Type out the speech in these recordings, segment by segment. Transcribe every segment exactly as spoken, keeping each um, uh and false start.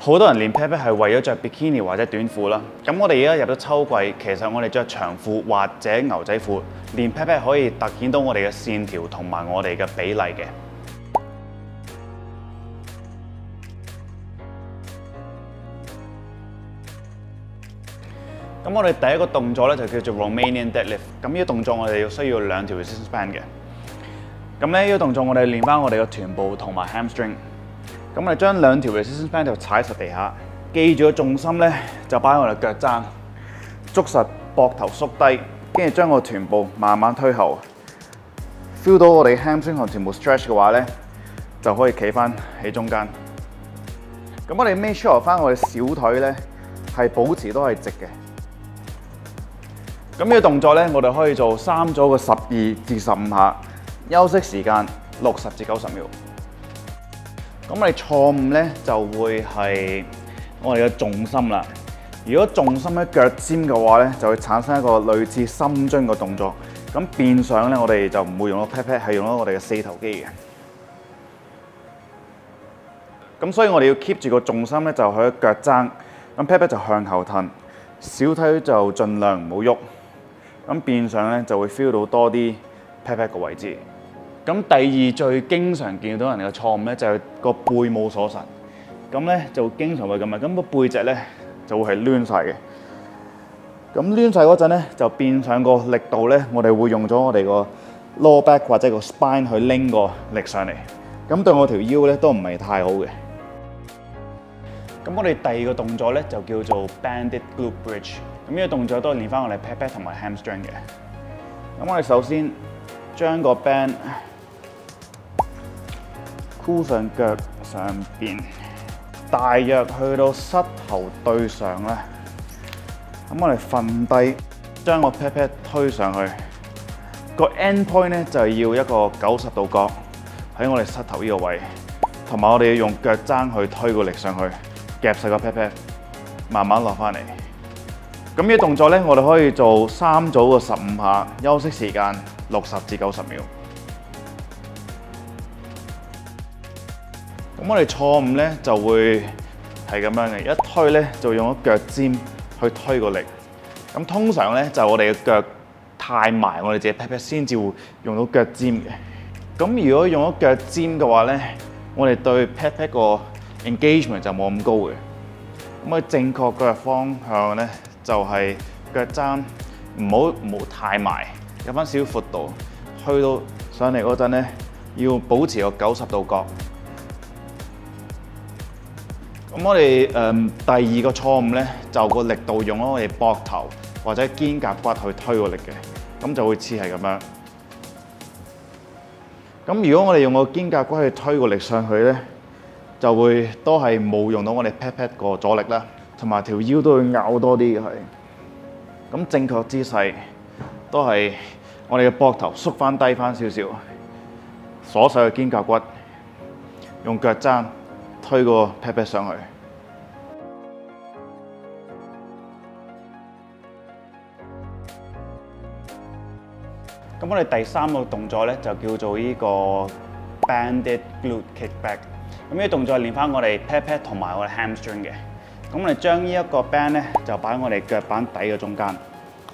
好多人練 pat pat 係為咗着 bikini 或者短褲啦。咁我哋而家入咗秋季，其實我哋着長褲或者牛仔褲練 pat pat 可以突顯到我哋嘅線條同埋我哋嘅比例嘅。咁我哋第一個動作咧就叫做 Romanian deadlift。咁呢個動作我哋要需要兩條 resistance band 嘅。咁咧呢個動作我哋練翻我哋嘅臀部同埋 hamstring。咁我哋將兩條 resistance band 就踩實地下，記住個重心咧就擺喺我哋腳踭，捉實膊頭縮低，跟住將個臀部慢慢推後 ，feel 到我哋 hamstring 同臀部 stretch 嘅話咧，就可以企翻喺中間。咁我哋 make sure 翻我哋小腿咧係保持都係直嘅。咁呢個動作咧，我哋可以做三組嘅十二至十五下，休息時間六十至九十秒。咁我哋錯誤咧就會係我哋嘅重心啦。如果重心喺腳尖嘅話咧，就會產生一個類似深蹲嘅動作。咁變相咧，我哋就唔會用到 pat pat， 係用到我哋嘅四頭肌嘅。咁所以我哋要 keep 住個重心咧，就喺腳踭。咁 pat pat 就向後褪，小腿就盡量唔好喐。咁變相咧就會 feel 到多啲 pat pat 個位置。咁第二最經常見到人嘅錯誤咧，就係個背冇鎖實。咁咧就經常會咁啊，咁個背脊咧就會係攣晒嘅。咁攣晒嗰陣咧，就變相個力度咧，我哋會用咗我哋個 lower back 或者個 spine 去拎個力上嚟。咁對我條腰咧都唔係太好嘅。咁我哋第二個動作咧就叫做 banded glute bridge。咁呢個動作都係練翻我哋 pat pat 同埋 hamstring 嘅。咁我哋首先將個 band 箍上腳上邊，大約去到膝頭對上咧。咁我哋瞓低，將個 pat pat 推上去。個 end point 咧就係要一個九十度角喺我哋膝頭呢個位，同埋我哋要用腳踭去推個力上去，夾實個 pat pat， 慢慢落翻嚟。咁呢個動作咧，我哋可以做三組嘅十五下，休息時間六十至九十秒。咁我哋錯誤咧就會係咁樣嘅，一推咧就用咗腳尖去推個力。咁通常咧就我哋嘅腳太埋，我哋自己 pat pat 先至會用到腳尖嘅。咁如果用咗腳尖嘅話咧，我哋對 pat pat 個 engagement 就冇咁高嘅。咁我哋正確嘅方向咧就係腳踭唔好唔好太埋，有翻少少闊度，去到上嚟嗰陣咧要保持個九十度角。咁我哋誒、嗯、第二個錯誤咧，就個力度用咗我哋膊頭或者肩胛骨去推個力嘅，咁就會似係咁樣。咁如果我哋用個肩胛骨去推個力上去咧，就會都係冇用到我哋 pat pat 個阻力啦，同埋條腰都會拗多啲嘅係。咁正確姿勢都係我哋嘅膊頭縮翻低翻少少，鎖實個肩胛骨，用腳踭推個 pat pat 上去。咁我哋第三個動作咧就叫做呢個 banded glute kickback。咁呢個動作係練翻我哋 pat pat 同埋我哋 hamstring 嘅。咁我哋將呢一個 band 咧就擺喺我哋腳板底嘅中間，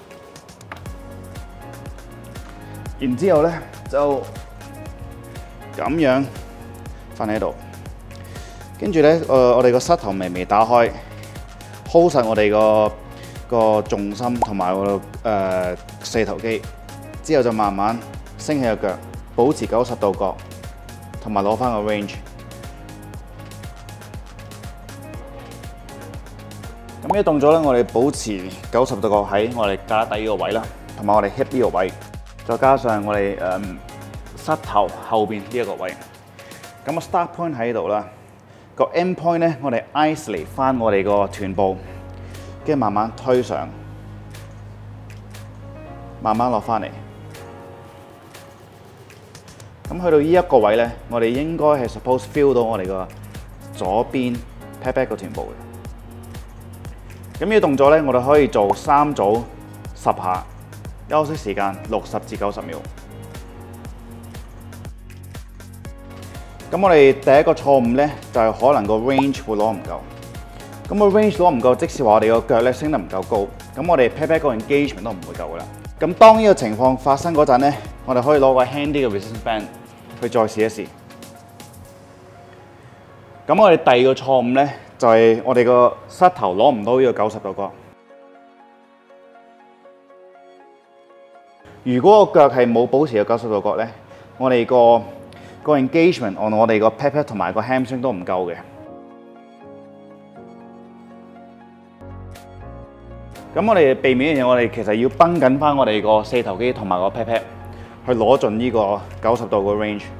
然之後咧就咁樣瞓喺度。跟住咧，誒我哋個膝頭微微打開 ，hold 實我哋個個重心同埋我個誒四頭肌，之後就慢慢升起個腳，保持九十度角，同埋攞翻個 range。咁呢個動作咧，我哋保持九十度角喺我哋架底呢個位啦，同埋我哋 hip 呢個位，再加上我哋誒、嗯、膝頭後邊呢一個位。咁個 start point 喺度啦。個 end point 咧，我哋 isolate 翻我哋個臀部，跟住慢慢推上，慢慢落翻嚟。咁去到呢一個位咧，我哋應該係 suppose feel 到我哋個左邊 pat pat 個臀部嘅。咁呢個動作咧，我哋可以做三組十下，休息時間六十至九十秒。咁我哋第一個錯誤咧，就係可能個 range 會攞唔夠。 咁個 range 攞唔夠，即使話我哋個腳咧升得唔夠高，咁我哋 pat pat 個 engagement 都唔會夠噶啦。咁當呢個情況發生嗰陣咧，我哋可以攞個輕啲嘅 resistance band 去再試一試。咁我哋第二個錯誤咧，就係、是、我哋個膝頭攞唔到呢個九十度角。如果個腳係冇保持個九十度角咧，我哋個個 engagement on 我哋個 pat pat 同埋個 hamstring 都唔夠嘅。咁我哋避免嘅嘢，我哋其實要繃緊翻我哋個四頭肌同埋個 pat pat，去攞盡呢個九十度個 range。